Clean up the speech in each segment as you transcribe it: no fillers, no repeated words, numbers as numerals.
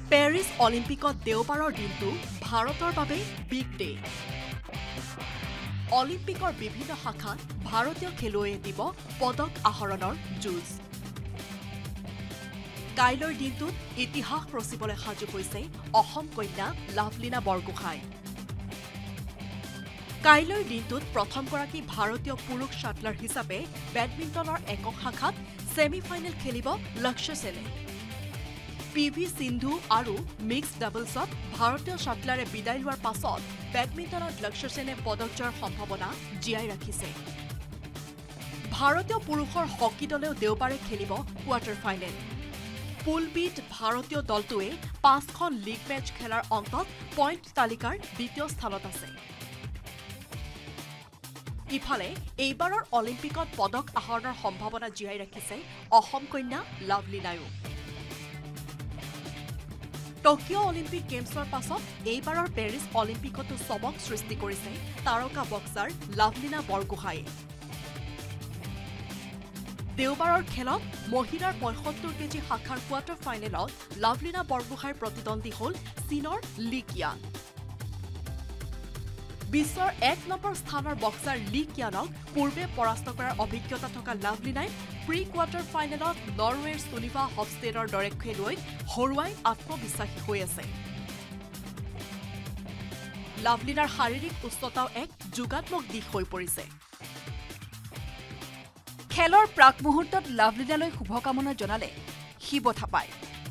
Paris অলিম্পিকত দেওবাৰৰ দিনটো ভাৰতৰ বাবে বিগ ডে। অলিম্পিকৰ বিভিন্ন শাখাত ভাৰতীয় খেলুৱৈয়ে দিব পদক আহৰণৰ যুঁজ। কাইলৈৰ দিনটোত ইতিহাস ৰচিবলৈ সাজু হৈছে অসম কন্যা লাভলিনা বৰগোহাঁই। কাইলৈৰ দিনটোত প্ৰথমগৰাকী ভাৰতীয় পুৰুষ শ্বাটলাৰ হিচাপে বেডমিণ্টনৰ একক শাখাত ছেমি ফাইনেল খেলিব লক্ষ্য সেনে। PV সিন্ধু আৰু মিক্সড ডাবলছত ভাৰতীয় শ্বাটলাৰে বিদায় লোৱাৰ পাছত বেডমিণ্টনত লক্ষ্য সেনে পদক জয়ৰ সম্ভাৱনা জীয়াই ৰাখিছে। ভাৰতীয় পুৰুষৰ হকী দলেও দেওবাৰে খেলিব কোৱাৰ্টাৰ ফাইনেল। পুল বিত ভাৰতীয় দলটোৱে 5খন লীগ মেচ খেলাৰ অন্তত পইণ্ট তালিকাৰ দ্বিতীয় স্থানত আছে। ইফালে এইবাৰৰ অলিম্পিকত পদক আহৰণৰ সম্ভাৱনা জীয়াই ৰাখিছে অসম কন্যা লাভলিনায়ো। টকিঅ' অলিম্পিক গেমছৰ পাছত এইবাৰৰ পেৰিছ অলিম্পিকতো চমক সৃষ্টি কৰিছে তাৰকা বক্সাৰ লভলিনা বৰগোহাঁইয়ে। দেওবাৰৰ খেলত মহিলাৰ 75 কেজি শাখাৰ কোৱাৰ্টাৰ ফাইনেলত লভলিনা বৰগোহাঁইৰ প্ৰতিদ্বন্দ্বী হ'ল চীনৰ লি কিয়ান। বিশ্বৰ 1 নম্বৰ স্থানৰ বক্সাৰ লি কিয়ানক পূৰ্বে পৰাস্ত কৰাৰ অভিজ্ঞতা থকা লভলিনাই প্ৰি কোৱাৰ্টাৰ ফাইনেলত নৰৱেৰ সুনিভা হফষ্টেডৰ দৰে খেলুৱৈক হৰুৱাই আত্মবিশ্বাসী হৈ আছে। লভলিনাৰ শাৰীৰিক উচ্চতাও এক যোগাত্মক দিশ হৈ পৰিছে। খেলৰ প্ৰাক মুহূৰ্তত লভলিনালৈ শুভকামনা জনালে শিৱ থাপাই।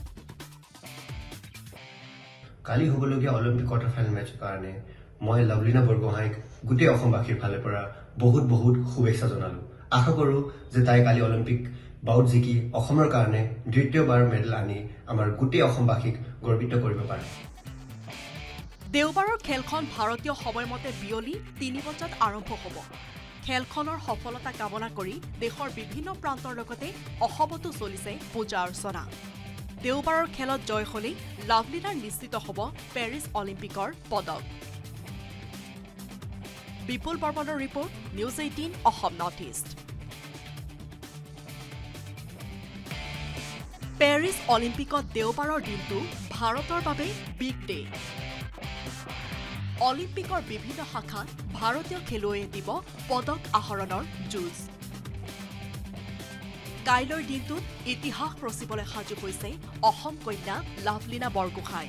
কালি হ'বলগীয়া অলিম্পিক কোৱাৰ্টাৰ ফাইনেল মেচৰ কাৰণে মই লভলিনা বৰগোহাঁইক গোটেই অসমবাসীৰ ফালৰ পৰা বহুত শুভেচ্ছা জনালো। আশা কৰোঁ যে তাই কালি অলিম্পিক বাউট জিকি অসমৰ কাৰণে দ্বিতীয়বাৰ মেডেল আনি আমাৰ গোটেই অসমবাসীক গৰ্বিত কৰিব পাৰে। দেওবাৰৰ খেলখন ভাৰতীয় সময়মতে বিয়লি 3 বজাত আৰম্ভ হ'ব। খেলখনৰ সফলতা কামনা কৰি দেশৰ বিভিন্ন প্ৰান্তৰ লগতে অসমতো চলিছে পূজা অৰ্চনা। দেওবাৰৰ খেলত জয় হ'লেই লভলিনাৰ নিশ্চিত হ'ব পেৰিছ অলিম্পিকৰ পদক। বিপুল বৰ্মনৰ report, news 18 Assam north east. Paris অলিম্পিকত দেওবাৰৰ দিনটো ভাৰতৰ বাবে বিগ ডে। অলিম্পিকৰ বিভিন্ন শাখাত ভাৰতীয় খেলুৱৈয়ে দিব পদক আহৰণৰ যুঁজ। কাইলৈৰ দিনটোত ইতিহাস ৰচিবলৈ সাজু হৈছে অসম কন্যা লাভলিনা বৰগোহাঁই।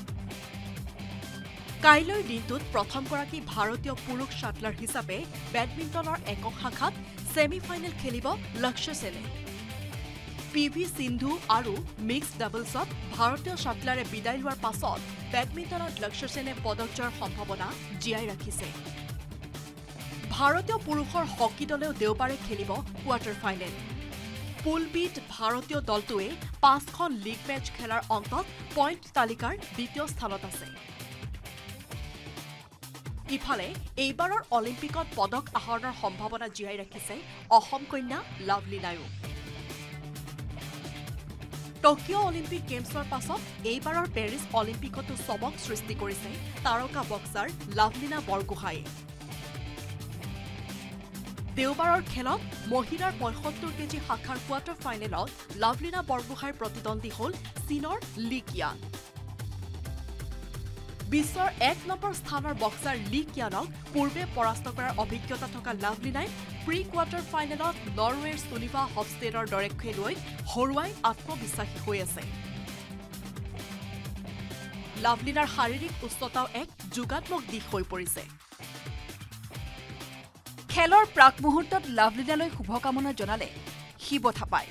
কাইলৈৰ দিনটোত প্ৰথমগৰাকী ভাৰতীয় পুৰুষ শ্বাটলাৰ হিচাপে বেডমিণ্টনৰ একক শাখাত ছেমি ফাইনেল খেলিব লক্ষ্য সেনে। PV সিন্ধু আৰু মিক্সড ডাবলছত ভাৰতীয় শ্বাটলাৰে বিদায় লোৱাৰ পাছত বেডমিণ্টনত লক্ষ্য সেনে পদক জয়ৰ সম্ভাৱনা জীয়াই ৰাখিছে। ভাৰতীয় পুৰুষৰ হকী দলেও দেওবাৰে খেলিব কোৱাৰ্টাৰ ফাইনেল। পুল বিত ভাৰতীয় দলটোৱে 5খন লীগ মেচ খেলাৰ অন্তত পইণ্ট তালিকাৰ দ্বিতীয় স্থানত আছে। ইফালে এইবাৰৰ অলিম্পিকত পদক আহৰণৰ সম্ভাৱনা জীয়াই ৰাখিছে অসম কন্যা লাভলিনায়ো। টকিঅ' অলিম্পিক গেমছৰ পাছত এইবাৰৰ পেৰিছ অলিম্পিকতো চমক সৃষ্টি কৰিছে তাৰকা বক্সাৰ লভলিনা বৰগোহাঁইয়ে। দেওবাৰৰ খেলত মহিলাৰ 75 কেজি শাখাৰ কোৱাৰ্টাৰ ফাইনেলত লভলিনা বৰগোহাঁইৰ প্ৰতিদ্বন্দ্বী হ'ল চীনৰ লি কিয়ান। বিশ্বৰ 1 নম্বৰ স্থানৰ বক্সাৰ লি কিয়ানক পূৰ্বে পৰাস্ত কৰাৰ অভিজ্ঞতা থকা লভলিনাই প্ৰি কোৱাৰ্টাৰ ফাইনেলত নৰৱেৰ সুনিভা হফষ্টেডৰ দৰে খেলুৱৈক হৰুৱাই আত্মবিশ্বাসী হৈ আছে। লভলিনাৰ শাৰীৰিক উচ্চতাও এক যোগাত্মক দিশ হৈ পৰিছে। খেলৰ প্ৰাক মুহূৰ্তত লভলিনালৈ শুভকামনা জনালে শিৱ থাপাই।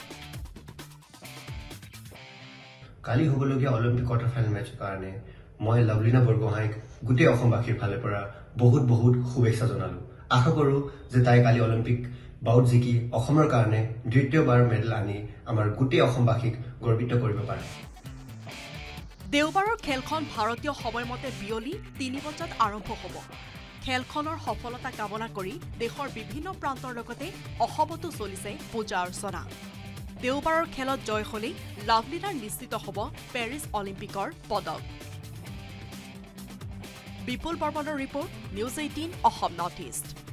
কালি হ'বলগীয়া অলিম্পিক কোৱাৰ্টাৰ ফাইনেল মেচৰ কাৰণে মই লভলিনা বৰগোহাঁইক গোটেই অসমবাসীৰ ফালৰ পৰা বহুত শুভেচ্ছা জনালো। আশা কৰোঁ যে তাই কালি অলিম্পিক বাউট জিকি অসমৰ কাৰণে দ্বিতীয়বাৰ মেডেল আনি আমাৰ গোটেই অসমবাসীক গৰ্বিত কৰিব পাৰে। দেওবাৰৰ খেলখন ভাৰতীয় সময়মতে বিয়লি 3 বজাত আৰম্ভ হ'ব। খেলখনৰ সফলতা কামনা কৰি দেশৰ বিভিন্ন প্ৰান্তৰ লগতে অসমতো চলিছে পূজা অৰ্চনা। দেওবাৰৰ খেলত জয় হ'লেই লভলিনাৰ নিশ্চিত হ'ব পেৰিছ অলিম্পিকৰ পদক। বিপুল বৰ্মনৰ report, news 18 Assam north east.